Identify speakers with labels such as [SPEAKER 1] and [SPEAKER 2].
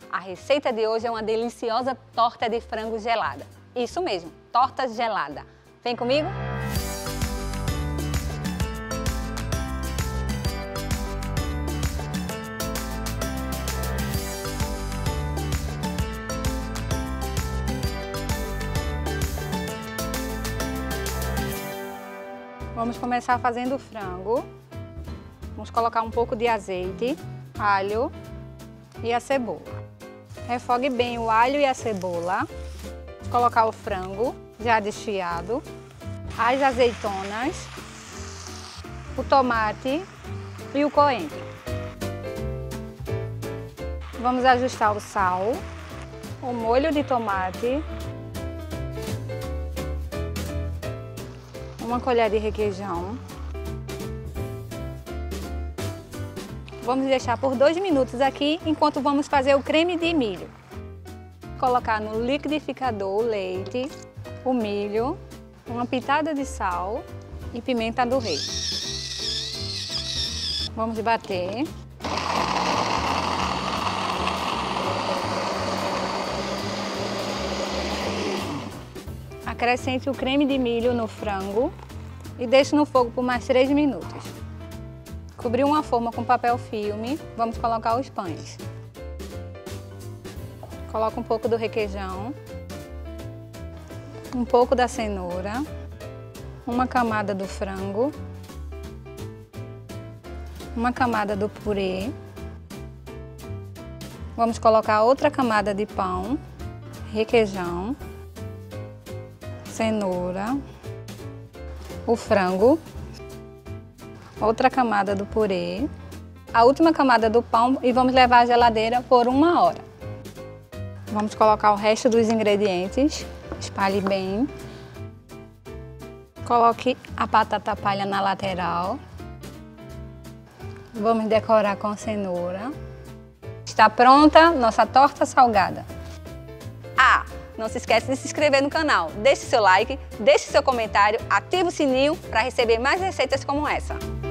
[SPEAKER 1] A receita de hoje é uma deliciosa torta de frango gelada. Isso mesmo, torta gelada. Vem comigo? Vamos começar fazendo o frango. Vamos colocar um pouco de azeite, alho e a cebola. Refogue bem o alho e a cebola. Vamos colocar o frango já desfiado, as azeitonas, o tomate e o coentro. Vamos ajustar o sal, o molho de tomate, uma colher de requeijão. Vamos deixar por 2 minutos aqui enquanto vamos fazer o creme de milho. Colocar no liquidificador o leite, o milho, uma pitada de sal e pimenta do reino. Vamos bater. Acrescente o creme de milho no frango e deixe no fogo por mais 3 minutos. Cobrir uma forma com papel filme, vamos colocar os pães. Coloca um pouco do requeijão, um pouco da cenoura, uma camada do frango, uma camada do purê. Vamos colocar outra camada de pão, requeijão, cenoura, o frango, outra camada do purê, a última camada do pão e vamos levar à geladeira por 1 hora. Vamos colocar o resto dos ingredientes, espalhe bem. Coloque a batata palha na lateral. Vamos decorar com cenoura. Está pronta nossa torta salgada. Ah! Não se esqueça de se inscrever no canal, deixe seu like, deixe seu comentário, ative o sininho para receber mais receitas como essa.